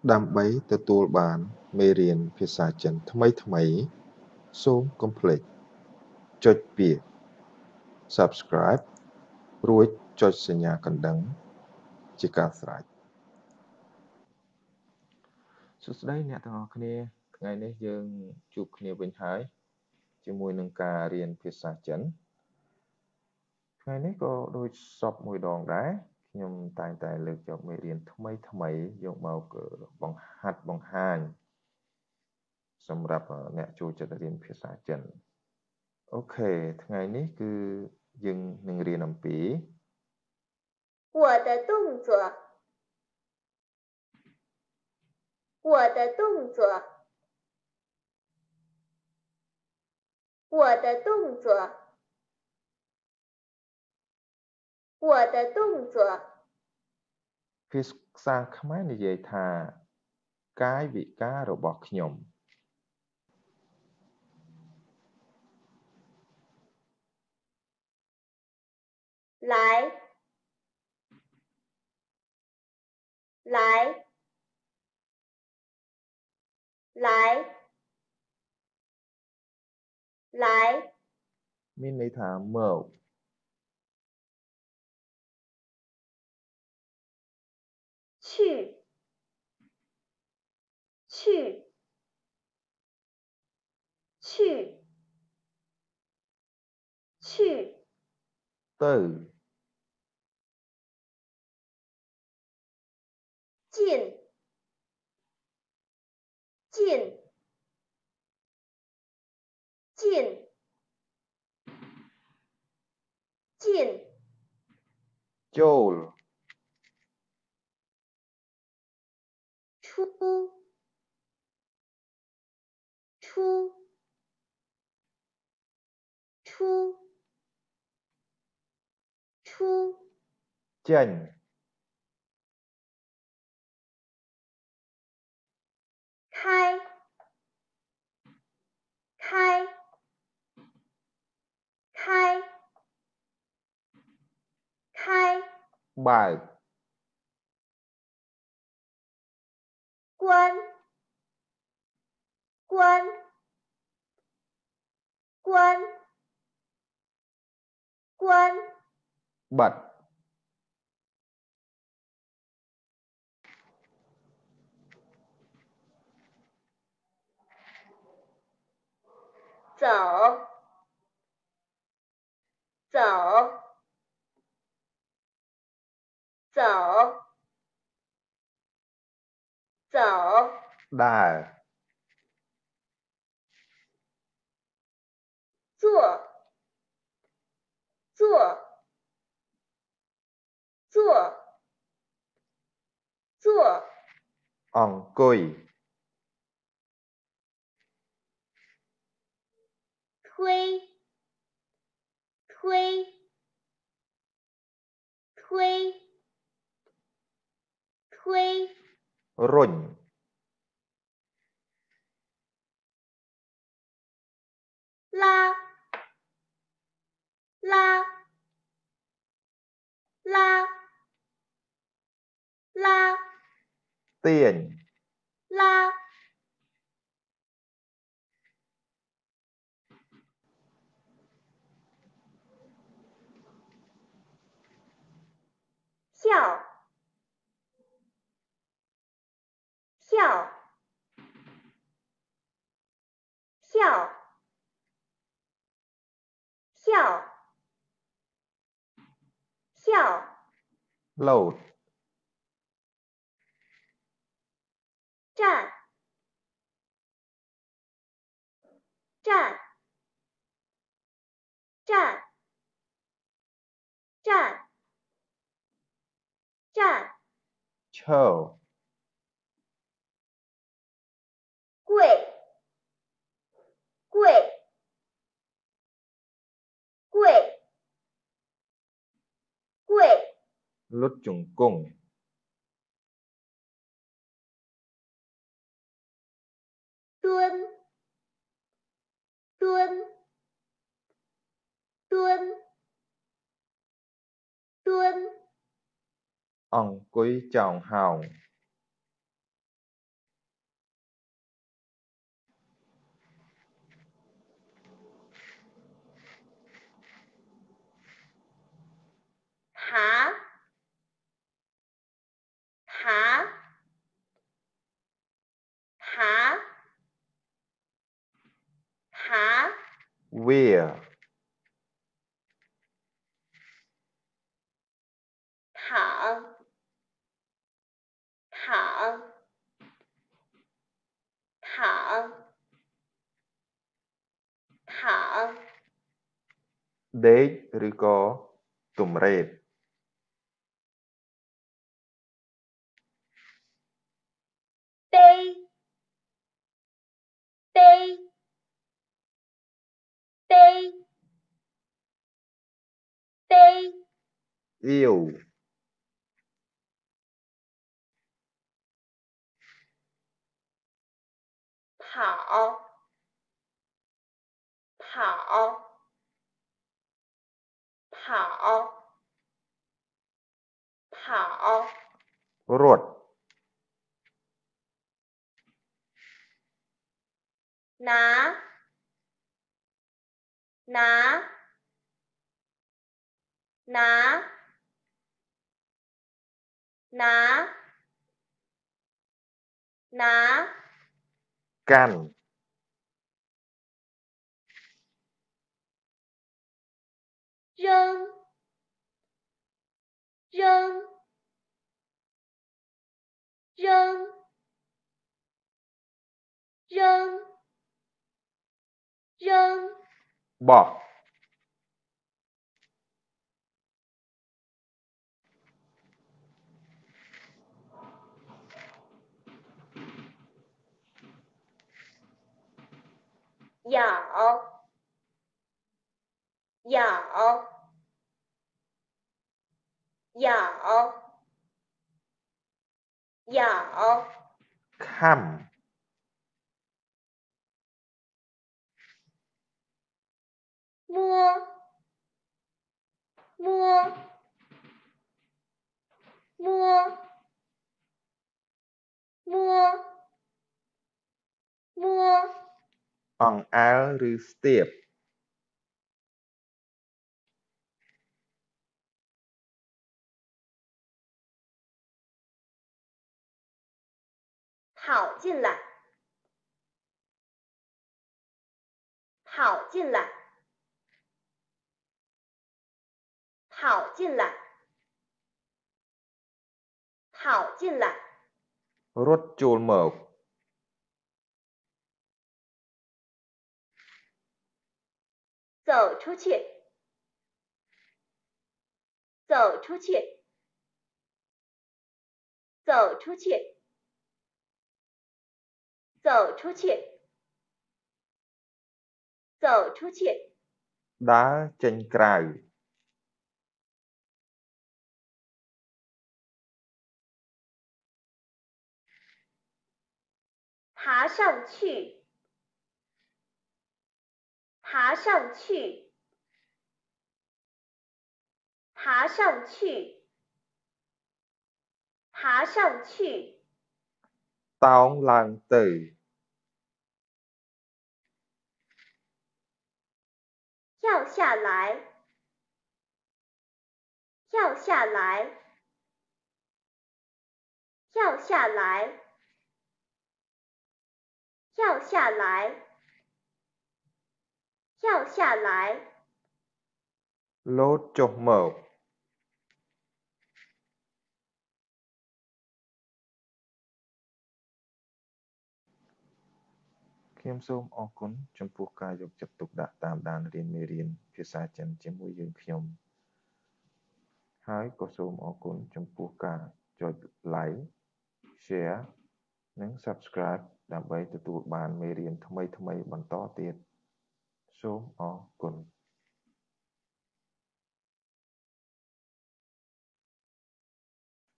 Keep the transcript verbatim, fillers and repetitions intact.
ដើម្បីទទួលបានមេរៀនភាសាចិនថ្មីៗសូមកុំភ្លេចចុចពាក្យ Subscribe រួចចុចសញ្ញាកណ្ដឹងជាការស្រេចសួស្តីអ្នកទាំងអស់គ្នាថ្ងៃនេះយើងជួបគ្នាវិញហើយជាមួយនឹងការរៀនភាសាចិនថ្ងៃនេះក៏ដូចសពមួយដងដែរខ្ញុំតែងតែលើកយកមេរៀនថ្មីថ្មីយកមកបង្ហាត់បង្ហាញសម្រាប់អ្នកចូលចិត្តរៀនភាសាចិនអូខេថ្ងៃនេះគឺយើងនឹងរៀនអំពី我的动作我的动作我的动作我的动作ភាសាខ្មែរនិយាយថាកាយវិការរបស់ខ្ញុំ来来来来មានន័យថាមក去去去去ទៅ进进进进ចូល出出出出ចេញ开开开开បើក关关关关បិទ走走走走ដើរ坐坐坐坐អង្គុយ推推推推រុញ拉拉拉拉ទាញ拉笑笑笑笑笑លោត站站站站站ឈរ跪跪跪跪លុតជង្គង់蹲蹲蹲蹲អង្គុយចោងហោង Thả. Thả. Thả. Thả. Where. Thở. Thở. Thở. Thở. Đế ឬក៏ទំរេត Tê. Tê. Tê. Tê. Yêu. Thỏ. Thỏ. Thỏ. Thỏ. រត់ Ná. Ná. Ná. Ná. Ná. កាន់ Rơn. Rơn. Rơn. Rơn. Rơn. បោះ Giỏ. Giỏ. Giỏ. Giỏ. ខំ Mua. Mua. Mua. Mua. Mua. អង្អែលឬស្ទាប跑进来。跑进来。跑进来。跑进来。 រត់ចូលមក走出去。走出去。走出去。走出去。走出去。 ដើរចេញក្រៅ爬上去。爬上去。爬上去。爬上去。 តោងឡើងទៅ跳下来。跳下来。跳下来。跳下来。跳下来。 លោតចុះមក ខ្ញុំសូមអរគុណចំពោះការយកចិត្តទុកដាក់តាមដានរៀនមេរៀនភាសាចិនជាមួយយើងខ្ញុំ ហើយក៏សូមអរគុណចំពោះការចុច like share និង subscribe ដើម្បីទទួលបានមេរៀនថ្មីៗបន្តទៀត សូមអរគុណ